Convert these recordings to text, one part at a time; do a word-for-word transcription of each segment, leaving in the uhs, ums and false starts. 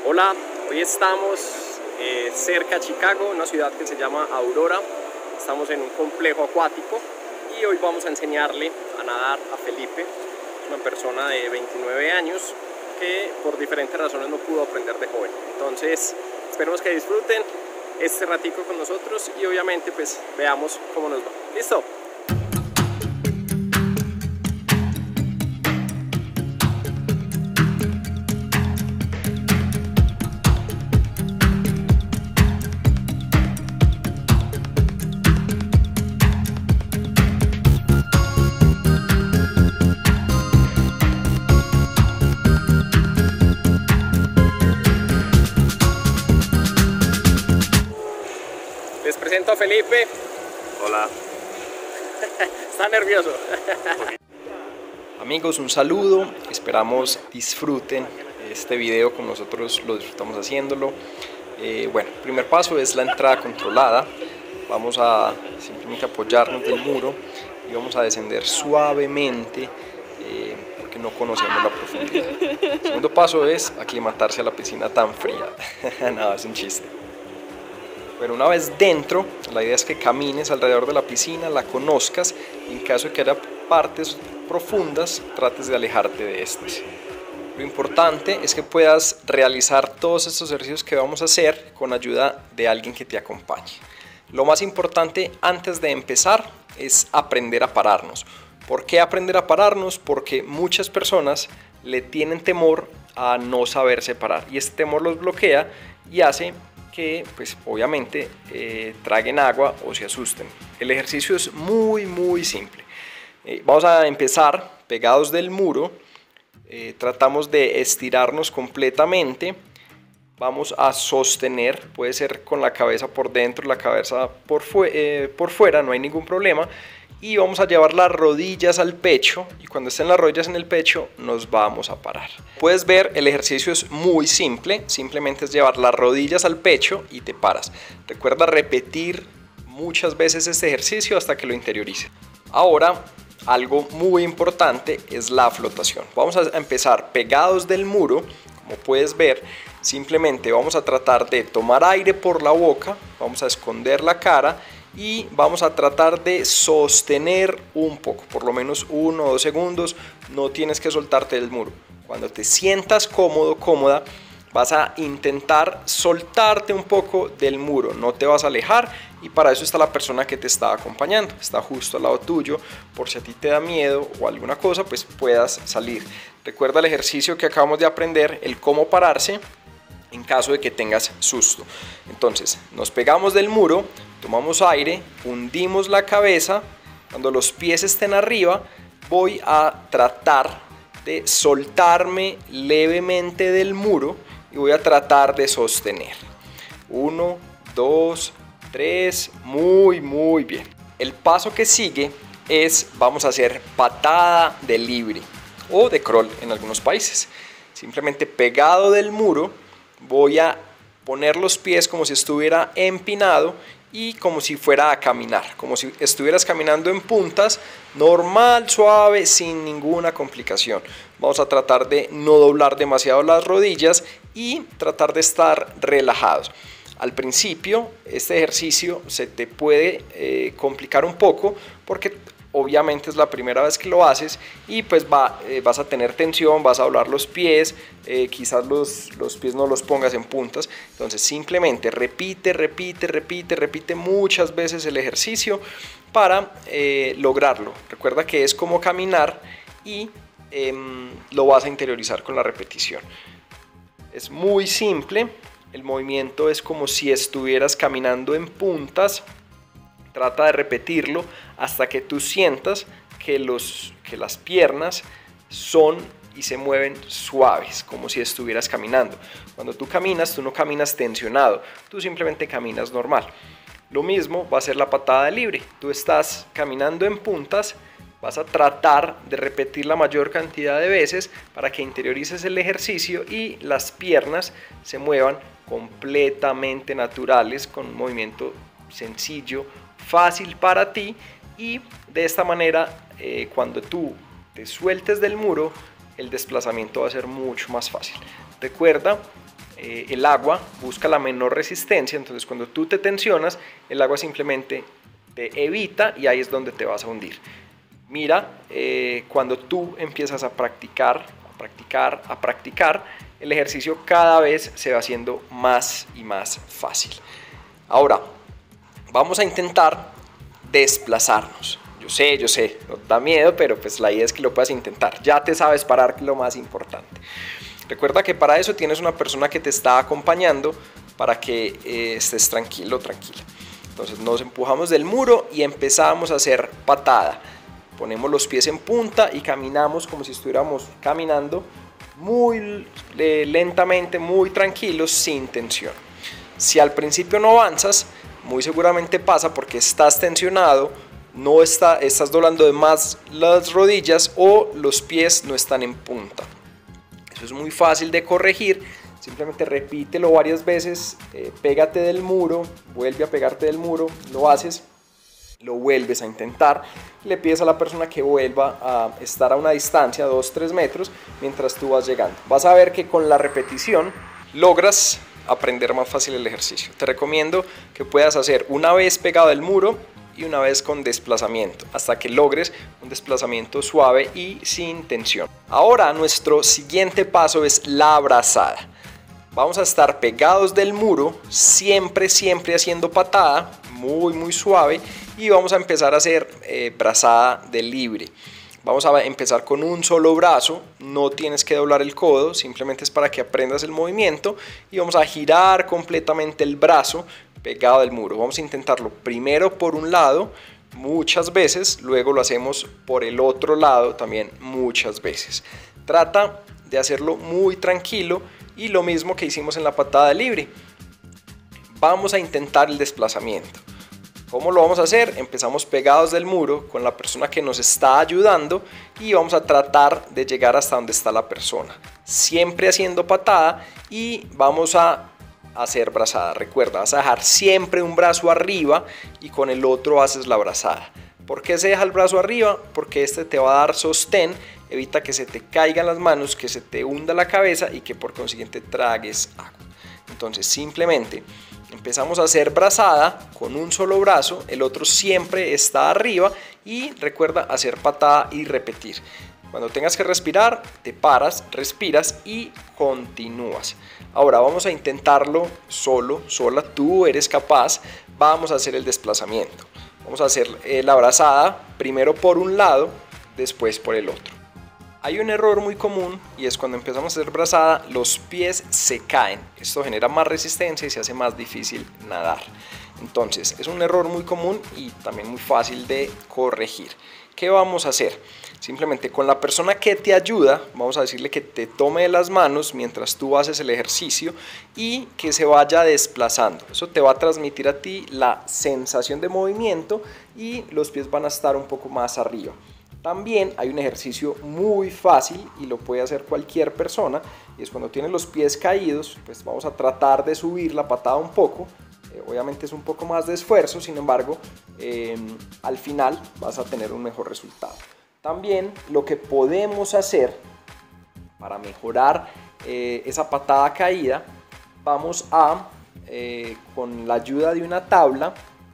Hola, hoy estamos eh, cerca de Chicago, una ciudad que se llama Aurora. Estamos en un complejo acuático y hoy vamos a enseñarle a nadar a Felipe, una persona de veintinueve años que por diferentes razones no pudo aprender de joven. Entonces, esperemos que disfruten este ratico con nosotros y obviamente pues veamos cómo nos va. ¿Listo? Les presento a Felipe. Hola. Está nervioso. Amigos, un saludo. Esperamos disfruten este video como nosotros lo disfrutamos haciéndolo. Eh, bueno, el primer paso es la entrada controlada. Vamos a simplemente apoyarnos del muro y vamos a descender suavemente eh, porque no conocemos la profundidad. El segundo paso es aclimatarse a la piscina tan fría. Nada, es un chiste. Pero una vez dentro, la idea es que camines alrededor de la piscina, la conozcas y en caso de que haya partes profundas, trates de alejarte de estas. Lo importante es que puedas realizar todos estos ejercicios que vamos a hacer con ayuda de alguien que te acompañe. Lo más importante antes de empezar es aprender a pararnos. ¿Por qué aprender a pararnos? Porque muchas personas le tienen temor a no saberse parar y este temor los bloquea y hace que pues obviamente eh, traguen agua o se asusten. El ejercicio es muy muy simple. Eh, vamos a empezar pegados del muro, eh, tratamos de estirarnos completamente, vamos a sostener, puede ser con la cabeza por dentro, la cabeza por, fu eh, por fuera, no hay ningún problema. Y vamos a llevar las rodillas al pecho y cuando estén las rodillas en el pecho nos vamos a parar. Puedes ver, el ejercicio es muy simple, simplemente es llevar las rodillas al pecho y te paras. Recuerda repetir muchas veces este ejercicio hasta que lo interiorices. Ahora, algo muy importante es la flotación. Vamos a empezar pegados del muro, como puedes ver, simplemente vamos a tratar de tomar aire por la boca, vamos a esconder la cara y vamos a tratar de sostener un poco, por lo menos uno o dos segundos, no tienes que soltarte del muro. Cuando te sientas cómodo, cómoda, vas a intentar soltarte un poco del muro, no te vas a alejar y para eso está la persona que te está acompañando, está justo al lado tuyo, por si a ti te da miedo o alguna cosa, pues puedas salir. Recuerda el ejercicio que acabamos de aprender, el cómo pararse en caso de que tengas susto. Entonces, nos pegamos del muro, tomamos aire, hundimos la cabeza, cuando los pies estén arriba, voy a tratar de soltarme levemente del muro y voy a tratar de sostener. Uno, dos, tres, muy, muy bien. El paso que sigue es, vamos a hacer patada de libre o de crawl en algunos países. Simplemente pegado del muro, voy a poner los pies como si estuviera empinado y como si fuera a caminar, como si estuvieras caminando en puntas, normal, suave, sin ninguna complicación. Vamos a tratar de no doblar demasiado las rodillas y tratar de estar relajados. Al principio este ejercicio se te puede eh, complicar un poco porque obviamente es la primera vez que lo haces y pues va, eh, vas a tener tensión, vas a doblar los pies, eh, quizás los, los pies no los pongas en puntas. Entonces simplemente repite, repite, repite, repite muchas veces el ejercicio para eh, lograrlo. Recuerda que es como caminar y eh, lo vas a interiorizar con la repetición. Es muy simple, el movimiento es como si estuvieras caminando en puntas. Trata de repetirlo hasta que tú sientas que, los, que las piernas son y se mueven suaves, como si estuvieras caminando. Cuando tú caminas, tú no caminas tensionado, tú simplemente caminas normal. Lo mismo va a ser la patada de libre. Tú estás caminando en puntas, vas a tratar de repetir la mayor cantidad de veces para que interiorices el ejercicio y las piernas se muevan completamente naturales con un movimiento sencillo, fácil para ti y de esta manera eh, cuando tú te sueltes del muro el desplazamiento va a ser mucho más fácil. Recuerda eh, el agua busca la menor resistencia, entonces cuando tú te tensionas, el agua simplemente te evita y ahí es donde te vas a hundir. Mira, eh, cuando tú empiezas a practicar, a practicar, a practicar, el ejercicio cada vez se va haciendo más y más fácil. Ahora, vamos a intentar desplazarnos. Yo sé, yo sé, no da miedo, pero pues la idea es que lo puedas intentar. Ya te sabes parar, que es lo más importante. Recuerda que para eso tienes una persona que te está acompañando para que eh, estés tranquilo, tranquila. Entonces nos empujamos del muro y empezamos a hacer patada. Ponemos los pies en punta y caminamos como si estuviéramos caminando muy eh, lentamente, muy tranquilos, sin tensión. Si al principio no avanzas, muy seguramente pasa porque estás tensionado, no está, estás doblando de más las rodillas o los pies no están en punta. Eso es muy fácil de corregir, simplemente repítelo varias veces, eh, pégate del muro, vuelve a pegarte del muro, lo haces, lo vuelves a intentar, le pides a la persona que vuelva a estar a una distancia, dos, tres metros, mientras tú vas llegando. Vas a ver que con la repetición logras aprender más fácil el ejercicio. Te recomiendo que puedas hacer una vez pegado del muro y una vez con desplazamiento, hasta que logres un desplazamiento suave y sin tensión. Ahora nuestro siguiente paso es la brazada. Vamos a estar pegados del muro, siempre, siempre haciendo patada, muy, muy suave, y vamos a empezar a hacer eh, brazada de libre. Vamos a empezar con un solo brazo, no tienes que doblar el codo, simplemente es para que aprendas el movimiento, y vamos a girar completamente el brazo pegado del muro. Vamos a intentarlo primero por un lado muchas veces, luego lo hacemos por el otro lado también muchas veces. Trata de hacerlo muy tranquilo y lo mismo que hicimos en la patada libre. Vamos a intentar el desplazamiento. ¿Cómo lo vamos a hacer? Empezamos pegados del muro con la persona que nos está ayudando y vamos a tratar de llegar hasta donde está la persona, siempre haciendo patada, y vamos a hacer brazada. Recuerda, vas a dejar siempre un brazo arriba y con el otro haces la brazada. ¿Por qué se deja el brazo arriba? Porque este te va a dar sostén, evita que se te caigan las manos, que se te hunda la cabeza y que por consiguiente tragues agua. Entonces simplemente empezamos a hacer brazada con un solo brazo, el otro siempre está arriba, y recuerda hacer patada y repetir. Cuando tengas que respirar, te paras, respiras y continúas. Ahora vamos a intentarlo solo, sola, tú eres capaz. Vamos a hacer el desplazamiento. Vamos a hacer eh, la brazada, primero por un lado, después por el otro. Hay un error muy común y es cuando empezamos a hacer brazada, los pies se caen. Esto genera más resistencia y se hace más difícil nadar. Entonces es un error muy común y también muy fácil de corregir. ¿Qué vamos a hacer? Simplemente con la persona que te ayuda, vamos a decirle que te tome de las manos mientras tú haces el ejercicio y que se vaya desplazando. Eso te va a transmitir a ti la sensación de movimiento y los pies van a estar un poco más arriba. También hay un ejercicio muy fácil y lo puede hacer cualquier persona, y es cuando tienes los pies caídos, pues vamos a tratar de subir la patada un poco. Eh, obviamente es un poco más de esfuerzo, sin embargo, eh, al final vas a tener un mejor resultado. También lo que podemos hacer para mejorar eh, esa patada caída, vamos a, eh, con la ayuda de una tabla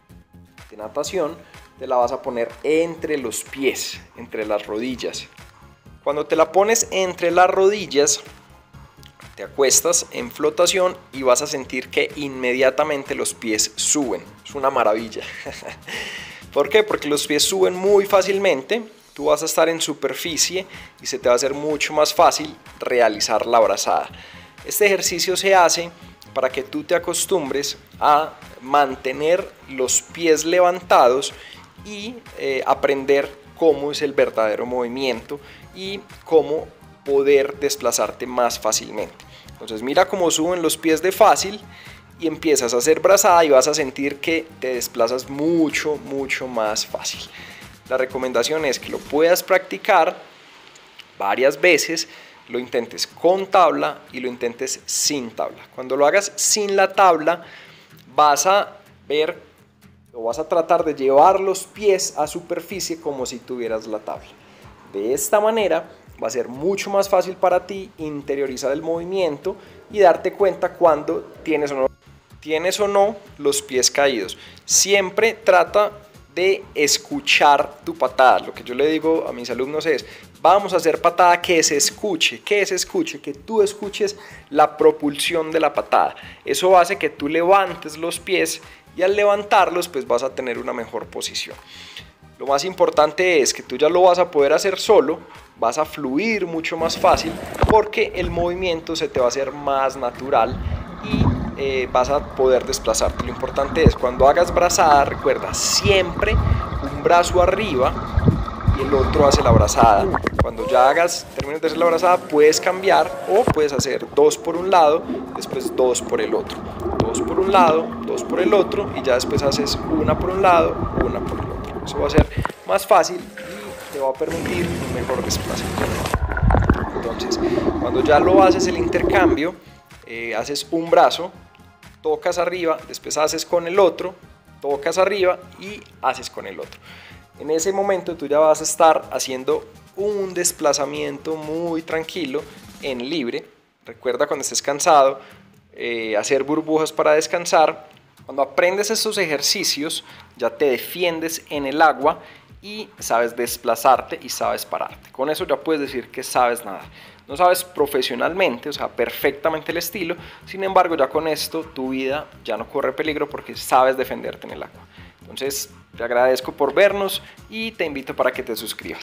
de natación, te la vas a poner entre los pies, entre las rodillas. Cuando te la pones entre las rodillas, te acuestas en flotación y vas a sentir que inmediatamente los pies suben. Es una maravilla. ¿Por qué? Porque los pies suben muy fácilmente. Tú vas a estar en superficie y se te va a hacer mucho más fácil realizar la brazada. Este ejercicio se hace para que tú te acostumbres a mantener los pies levantados y eh, aprender cómo es el verdadero movimiento y cómo poder desplazarte más fácilmente. Entonces mira cómo suben los pies de fácil y empiezas a hacer brazada y vas a sentir que te desplazas mucho, mucho más fácil. La recomendación es que lo puedas practicar varias veces, lo intentes con tabla y lo intentes sin tabla. Cuando lo hagas sin la tabla, vas a ver o vas a tratar de llevar los pies a superficie como si tuvieras la tabla. De esta manera va a ser mucho más fácil para ti interiorizar el movimiento y darte cuenta cuando tienes o no, tienes o no los pies caídos. Siempre trata de escuchar tu patada. Lo que yo le digo a mis alumnos es: vamos a hacer patada que se escuche. que se escuche, que tú escuches la propulsión de la patada. Eso hace que tú levantes los pies y al levantarlos pues vas a tener una mejor posición. Lo más importante es que tú ya lo vas a poder hacer solo, vas a fluir mucho más fácil porque el movimiento se te va a hacer más natural y eh, vas a poder desplazarte. Lo importante es, cuando hagas brazada, recuerda siempre un brazo arriba y el otro hace la brazada. Cuando ya hagas, termines de hacer la brazada, puedes cambiar o puedes hacer dos por un lado, después dos por el otro. Dos por un lado, dos por el otro y ya después haces una por un lado, una por el otro. Eso va a ser más fácil y te va a permitir un mejor desplazamiento. Entonces, cuando ya lo haces el intercambio, eh, haces un brazo, tocas arriba, después haces con el otro, tocas arriba y haces con el otro. En ese momento tú ya vas a estar haciendo un desplazamiento muy tranquilo en libre. Recuerda, cuando estés cansado, eh, hacer burbujas para descansar. Cuando aprendes estos ejercicios ya te defiendes en el agua y sabes desplazarte y sabes pararte. Con eso ya puedes decir que sabes nadar. No sabes profesionalmente, o sea, perfectamente el estilo, sin embargo ya con esto tu vida ya no corre peligro porque sabes defenderte en el agua. Entonces te agradezco por vernos y te invito para que te suscribas.